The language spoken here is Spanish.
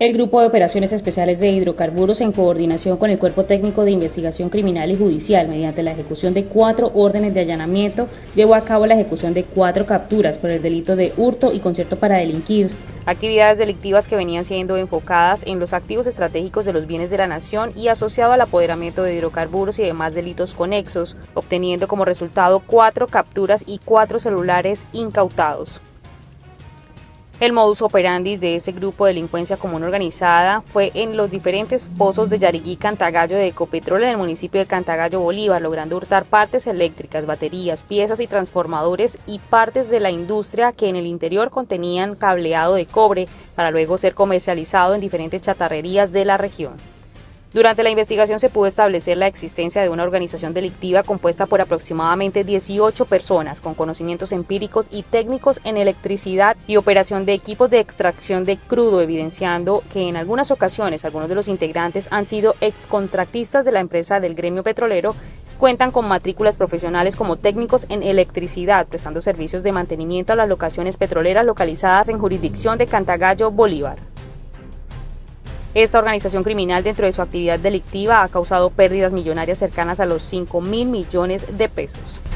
El Grupo de Operaciones Especiales de Hidrocarburos, en coordinación con el Cuerpo Técnico de Investigación Criminal y Judicial, mediante la ejecución de 4 órdenes de allanamiento, llevó a cabo la ejecución de 4 capturas por el delito de hurto y concierto para delinquir. Actividades delictivas que venían siendo enfocadas en los activos estratégicos de los bienes de la nación y asociado al apoderamiento de hidrocarburos y demás delitos conexos, obteniendo como resultado 4 capturas y 4 celulares incautados. El modus operandi de este grupo de delincuencia común organizada fue en los diferentes pozos de Yariguí y Cantagallo de Ecopetrol en el municipio de Cantagallo, Bolívar, logrando hurtar partes eléctricas, baterías, piezas y transformadores y partes de la industria que en el interior contenían cableado de cobre para luego ser comercializado en diferentes chatarrerías de la región. Durante la investigación se pudo establecer la existencia de una organización delictiva compuesta por aproximadamente 18 personas con conocimientos empíricos y técnicos en electricidad y operación de equipos de extracción de crudo, evidenciando que en algunas ocasiones algunos de los integrantes han sido excontratistas de la empresa del gremio petrolero y cuentan con matrículas profesionales como técnicos en electricidad, prestando servicios de mantenimiento a las locaciones petroleras localizadas en jurisdicción de Cantagallo, Bolívar. Esta organización criminal, dentro de su actividad delictiva, ha causado pérdidas millonarias cercanas a los 5.000 millones de pesos.